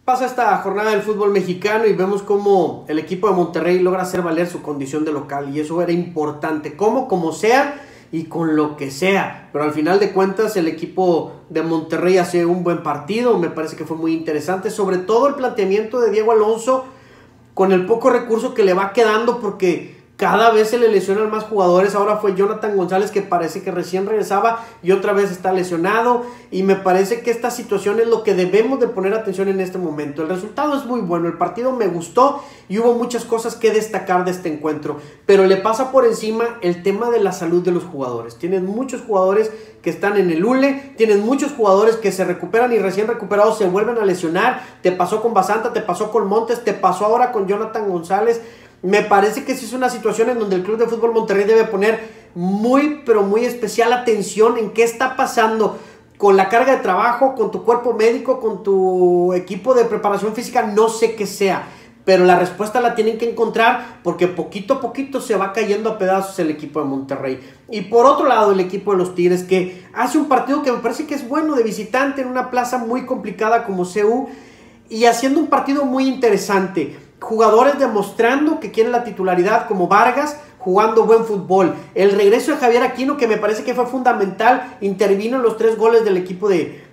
Pasa esta jornada del fútbol mexicano y vemos cómo el equipo de Monterrey logra hacer valer su condición de local, y eso era importante, como sea y con lo que sea, pero al final de cuentas el equipo de Monterrey hace un buen partido. Me parece que fue muy interesante, sobre todo el planteamiento de Diego Alonso con el poco recurso que le va quedando, porque cada vez se le lesionan más jugadores. Ahora fue Jonathan González, que parece que recién regresaba y otra vez está lesionado, y me parece que esta situación es lo que debemos de poner atención en este momento. El resultado es muy bueno, el partido me gustó y hubo muchas cosas que destacar de este encuentro, pero le pasa por encima el tema de la salud de los jugadores. Tienen muchos jugadores que están en el hule, tienen muchos jugadores que se recuperan y recién recuperados se vuelven a lesionar. Te pasó con Basanta, te pasó con Montes, te pasó ahora con Jonathan González. Me parece que sí es una situación en donde el Club de Fútbol Monterrey debe poner muy, pero muy especial atención en qué está pasando con la carga de trabajo, con tu cuerpo médico, con tu equipo de preparación física, no sé qué sea, pero la respuesta la tienen que encontrar, porque poquito a poquito se va cayendo a pedazos el equipo de Monterrey. Y por otro lado, el equipo de los Tigres, que hace un partido que me parece que es bueno de visitante en una plaza muy complicada como CU, y haciendo un partido muy interesante. Jugadores demostrando que quieren la titularidad, como Vargas, jugando buen fútbol. El regreso de Javier Aquino, que me parece que fue fundamental, intervino en los 3 goles del equipo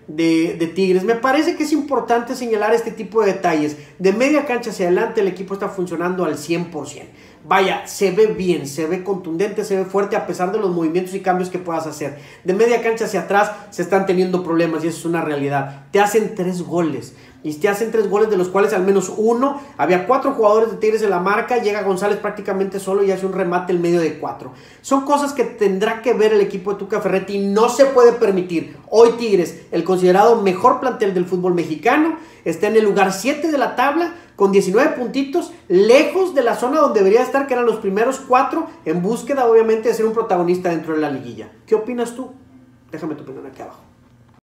de Tigres. Me parece que es importante señalar este tipo de detalles. De media cancha hacia adelante el equipo está funcionando al 100%. Vaya, se ve bien, se ve contundente, se ve fuerte a pesar de los movimientos y cambios que puedas hacer. De media cancha hacia atrás se están teniendo problemas y eso es una realidad. Te hacen 3 goles. Y te hacen 3 goles, de los cuales al menos uno, había 4 jugadores de Tigres en la marca, llega González prácticamente solo y hace un remate en medio de 4. Son cosas que tendrá que ver el equipo de Tuca Ferretti, y no se puede permitir. Hoy Tigres, el considerado mejor plantel del fútbol mexicano, está en el lugar 7 de la tabla, con 19 puntitos, lejos de la zona donde debería estar, que eran los primeros 4, en búsqueda obviamente de ser un protagonista dentro de la liguilla. ¿Qué opinas tú? Déjame tu opinión aquí abajo.